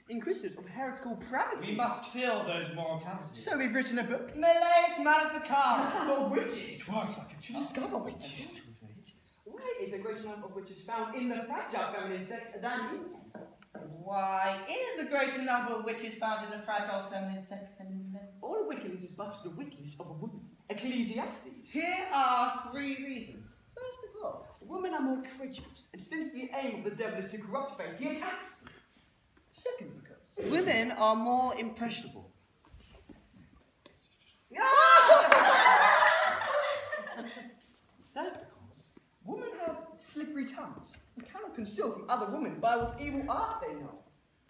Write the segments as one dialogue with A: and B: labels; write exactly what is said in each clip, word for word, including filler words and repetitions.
A: inquisitors of heretical pravity.
B: We must fill those moral cavities.
A: So we've written a book.
C: Malleus Maleficarum.
A: Of witches.
B: It works like a
A: To discover witches. Why is a greater number of witches found in the fragile feminine sex than in men?
C: Why is a greater number of witches found in the fragile feminine sex than in men?
A: All wickedness is but the wickedness of a woman. Ecclesiastes.
C: Here are three reasons. First, because
A: Women are more credulous, and since the aim of the devil is to corrupt faith, he attacks them. Second, because
C: women are more impressionable.
A: Third, because women have slippery tongues and cannot conceal from other women by what evil art they know.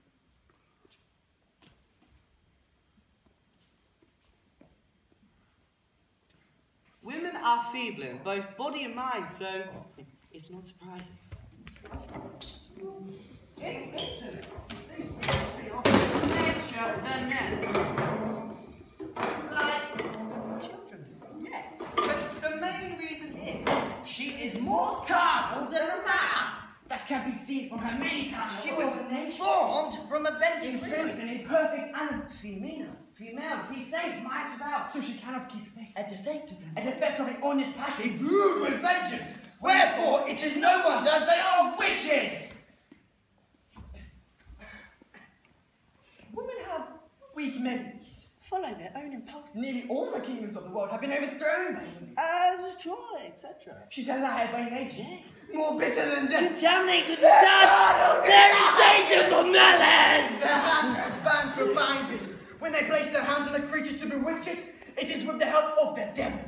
C: Women are feeble in both body and mind, so it's not surprising.
A: In intellect, they seem to be of different nature than men.
C: Like children.
A: Yes.
C: But the main reason is she is more carnal than a man.
A: That can be seen from her many times.
C: She was formed from a bench
A: in
C: of
A: service an imperfect animal.
C: female. Female, he thinks might without.
A: So she cannot keep faith.
C: A defect of them.
A: A defect of his honoured passion.
B: Brood with vengeance. Wherefore, it is no wonder they are witches.
A: Women have weak memories.
C: Follow their own impulses.
A: Nearly all the kingdoms of the world have been overthrown by women.
C: As Troy, et cetera.
A: She's a liar by nature. More bitter than death.
C: Contaminated the dust. There is danger for malice.
A: Their hands are as bands for binding. When they place their hands on a creature to bewitch it, it is with the help of the devil.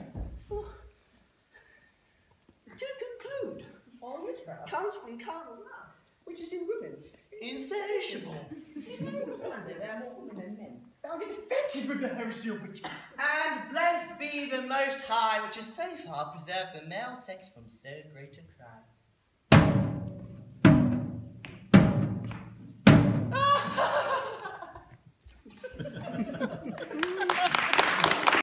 C: To conclude,
A: All witchcraft
C: comes from carnal lust.
A: which is in women.
C: Insatiable.
A: It is no wonder there are more women than men found infected with the heresy of witchcraft.
C: And blessed be the Most High, which has so far preserved the male sex from so great a crime.